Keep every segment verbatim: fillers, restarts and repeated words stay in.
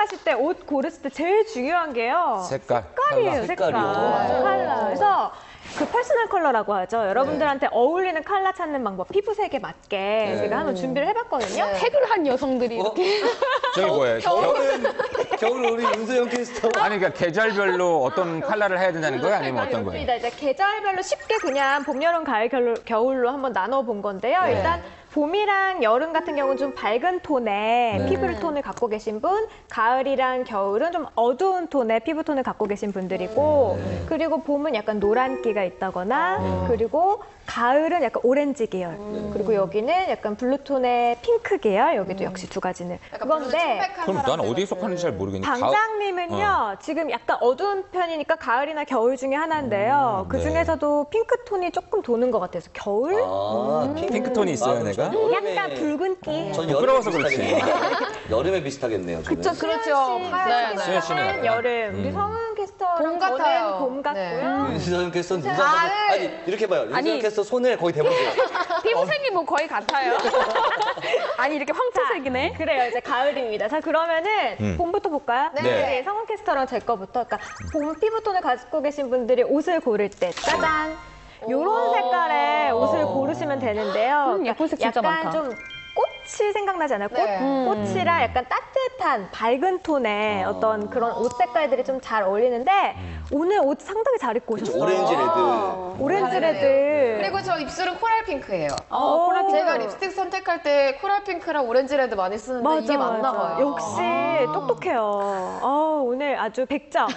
가실 때 옷 고르실 때 제일 중요한 게요. 색깔. 색깔이에요, 색깔. 색깔이요? 컬러. 그래서 그 퍼스널 컬러라고 하죠. 여러분들한테 어울리는 컬러 찾는 방법, 피부색에 맞게 네. 제가 한번 준비를 해봤거든요. 팩을 한 여성들이 이렇게. 저기 뭐예요? 겨울은 겨울은 우리 윤소영 캐스터. 아니 그러니까 계절별로 어떤 컬러를 해야 된다는 거예요? 아니면 어떤 거예요? 맞습니다. 이제 계절별로 쉽게 그냥 봄, 여름, 가을, 겨울, 겨울로 한번 나눠본 건데요. 네. 일단 봄이랑 여름 같은 경우는 좀 밝은 톤의 네. 피부 톤을 갖고 계신 분, 가을이랑 겨울은 좀 어두운 톤의 피부 톤을 갖고 계신 분들이고, 네. 그리고 봄은 약간 노란기가 있다거나, 그리고 가을은 약간 오렌지 계열, 그리고 여기는 약간 블루톤의 핑크 계열, 여기도 역시 두 가지는 그건데. 그럼 난 어디에 속하는지 잘 모르겠는데. 방장님은요, 어. 지금 약간 어두운 편이니까 가을이나 겨울 중에 하나인데요. 음, 그 중에서도 핑크톤이 조금 도는 것 같아서 겨울? 아, 핑크톤이 있어요, 내가? 약간 붉은기. 전 부끄러워서 여름에 그렇지. 비슷하겠네요. 여름에 비슷하겠네요. 저는. 그쵸, 그렇죠. 네, 수현 씨는 약간- 여름. 우리 음. 성은 캐스터랑 봄 저는 같아요. 봄 같고요. 네. 윤소영 캐스터 눈 아, 감고 네. 아니 이렇게 봐요. 윤소영 아니. 캐스터 손을 거의 대보세요. 피부색이 뭐 거의 같아요. 아니 이렇게 황토색이네. 그래요, 이제 가을입니다. 자, 그러면은 음. 봄부터 볼까요? 네. 우리 성은 캐스터랑 제 거부터. 그러니까 봄 피부톤을 가지고 계신 분들이 옷을 고를 때, 짜잔! 요런 색깔의 옷을 고르시면 되는데요. 음, 예쁜 색 진짜 약간 많다. 좀 꽃이 생각나지 않아요? 꽃? 네. 음. 꽃이랑 약간 따뜻한 밝은 톤의 어떤 그런 옷 색깔들이 좀 잘 어울리는데 오늘 옷 상당히 잘 입고 오셨어요. 오렌지 레드. 오렌지 다르네요. 레드. 그리고 저 입술은 코랄 핑크예요. 어, 코랄 핑크. 제가 립스틱 선택할 때 코랄 핑크랑 오렌지 레드 많이 쓰는데 이게 맞나 봐요. 역시 똑똑해요. 어, 오늘 아주 백 점.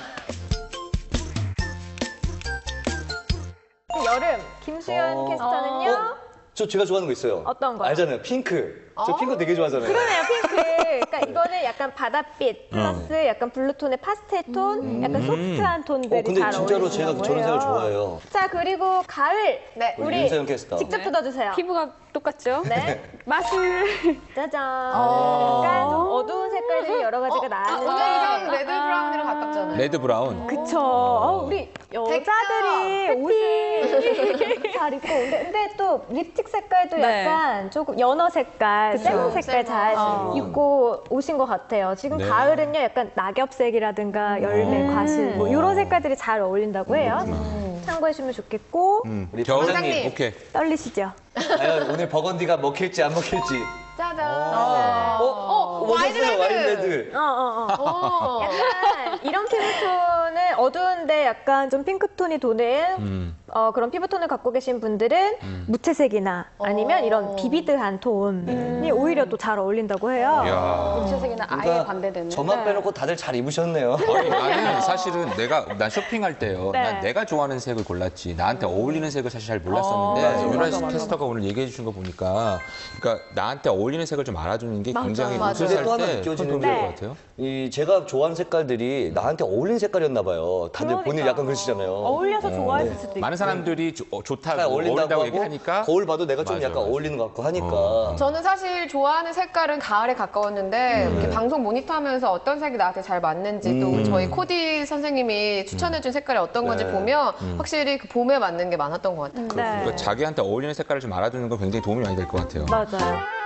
여름 김수현 어. 캐스터는요? 어? 저 제가 좋아하는 거 있어요. 어떤 거요? 알잖아요. 핑크. 저 핑크 되게 좋아하잖아요. 그러네요, 핑크. 그러니까 이거는 약간 바닷빛 플러스 약간 블루톤의 파스텔 톤, 약간 소프트한 톤들이 어, 근데 잘 진짜로 어울리는 제가 저런 색을 좋아해요. 자, 그리고 가을. 네. 우리 우리 윤서영 캐스터. 직접 뜯어주세요. 피부가 똑같죠? 네. 맛을. 짜잔. 약간 좀 어두운 색깔들이 여러 가지가 나는데. 오늘 이상 레드 브라운이랑 가깝잖아요. 레드 브라운. 그쵸. 어, 우리 여자들이 옷을 잘 입고. 근데, 근데 또 립스틱 색깔도 네. 약간 조금 연어 색깔, 세무 색깔 잘 어. 입고 오신 것 같아요. 지금 네. 가을은요, 약간 낙엽색이라든가 열매, 과실, 뭐 이런 색깔들이 잘 어울린다고 해요. 참고해주면 좋겠고. 음. 우리 겨울 부장님. 오케이. 떨리시죠? 과연 오늘 버건디가 먹힐지 안 먹힐지. 짜잔. 어? 어? 와인 먹었어요, 레드. 와인 레드. 어, 어, 어. 오. 약간 이런 피부톤을 어두운데 약간 좀 핑크톤이 도는 음. 어, 그런 피부톤을 갖고 계신 분들은 무채색이나 아니면 어. 이런 비비드한 톤이 오히려 또 잘 어울린다고 해요. 야. 무채색이나 아예 그러니까 반대되는. 저만 네. 빼놓고 다들 잘 입으셨네요. 아니, 나는 사실은 내가 난 쇼핑할 때요. 네. 난 내가 좋아하는 색을 골랐지. 나한테 어울리는 색을 사실 잘 어, 몰랐었는데 맞아, 유라 맞아, 맞아. 캐스터가 오늘 얘기해 주신 거 보니까 그러니까 나한테 어울리는 색을 좀 알아주는 게 굉장히 맞아. 옷을 근데 또 하나 살때 느껴지는 도움이 될 게 것 같아요. 이 제가 좋아하는 색깔들이 나한테 어울리는 색깔이었나 봐요. 다들 본인 그러니까. 약간 그러시잖아요. 어울려서 좋아했을 수도 있고. 많은 사람들이 조- 어, 좋다고 잘 어울린다고 어울린다고 하고 얘기하니까 거울 봐도 내가 좀 맞아, 약간 맞아. 어울리는 것 같고 하니까. 어. 저는 사실 좋아하는 색깔은 가을에 가까웠는데 음. 이렇게 방송 모니터하면서 어떤 색이 나한테 잘 맞는지 또 저희 코디 선생님이 추천해준 색깔이 어떤 건지 네. 보면 확실히 그 봄에 맞는 게 많았던 것 같아요. 네. 그러니까 자기한테 어울리는 색깔을 좀 알아주는 건 굉장히 도움이 많이 될 것 같아요. 맞아요.